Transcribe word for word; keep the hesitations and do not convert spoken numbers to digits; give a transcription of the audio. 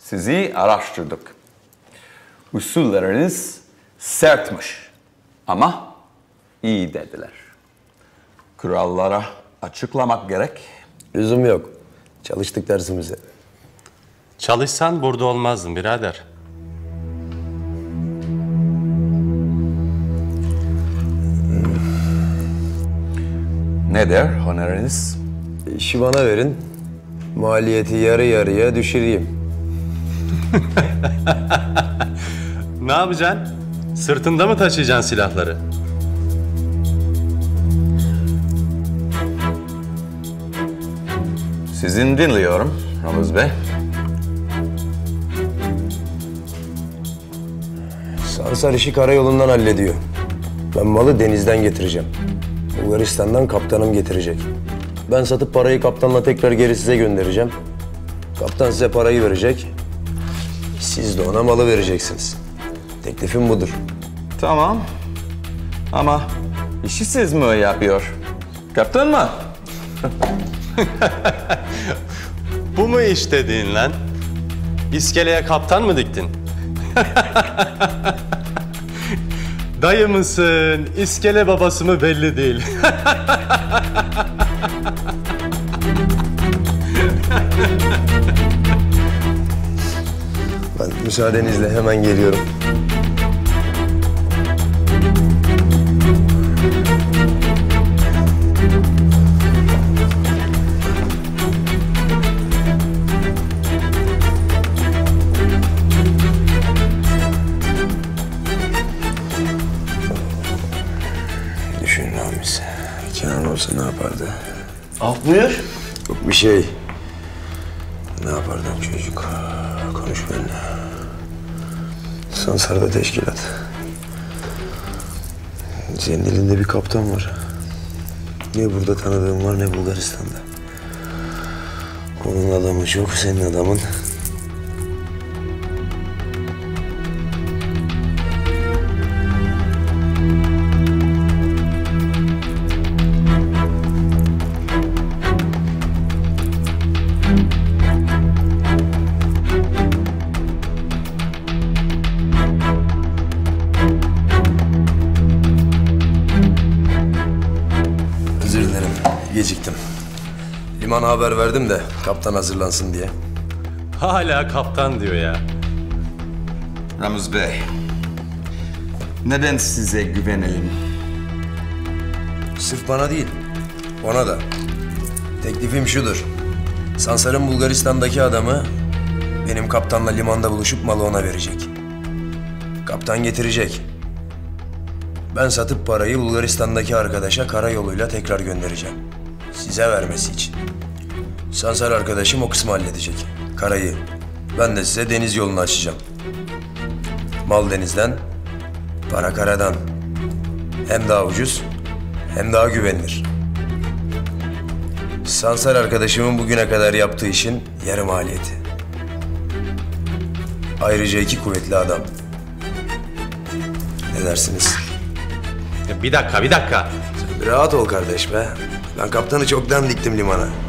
Sizi araştırdık. Usulleriniz sertmiş ama iyi dediler. Kurallara açıklamak gerek. Lüzum yok. Çalıştık dersimize. Çalışsan burada olmazdın birader. Nedir honorariniz? İşi bana verin. Maliyeti yarı yarıya düşüreyim. Ne yapacaksın? Sırtında mı taşıyacaksın silahları? Sizin dinliyorum Ramuz Bey. Sansar işi karayolundan hallediyor. Ben malı denizden getireceğim. Bulgaristan'dan kaptanım getirecek. Ben satıp parayı kaptanla tekrar geri size göndereceğim. Kaptan size parayı verecek. Siz de ona malı vereceksiniz. Teklifim budur. Tamam. Ama işi siz mi yapıyor? Kaptan mı? Bu mu iş dediğin lan? İskeleye kaptan mı diktin? Dayı mısın, iskele babası mı belli değil. Ben müsaadenizle hemen geliyorum. Düşün Ramiz. Kenan olsa ne yapardı? Af buyur. Yok bir şey. Ne yapardın çocuk? Konuş benimle. Sansar'da teşkilat. Senin elinde bir kaptan var. Ne burada tanıdığım var ne Bulgaristan'da. Onun adamı çok, senin adamın. Özür dilerim, geciktim. Limana haber verdim de kaptan hazırlansın diye. Hala kaptan diyor ya. Ramuz Bey, neden size güvenelim? Sırf bana değil, ona da. Teklifim şudur. Sansar'ın Bulgaristan'daki adamı benim kaptanla limanda buluşup malı ona verecek. Kaptan getirecek. Ben satıp parayı Bulgaristan'daki arkadaşa karayoluyla tekrar göndereceğim. Size vermesi için. Sansar arkadaşım o kısmı halledecek. Karayı. Ben de size deniz yolunu açacağım. Mal denizden, para karadan. Hem daha ucuz, hem daha güvenilir. Sansar arkadaşımın bugüne kadar yaptığı işin yarı maliyeti. Ayrıca iki kuvvetli adam. Ne dersiniz? Bir dakika, bir dakika. Sen bir rahat ol kardeş be. Ben kaptanı çoktan diktim limana.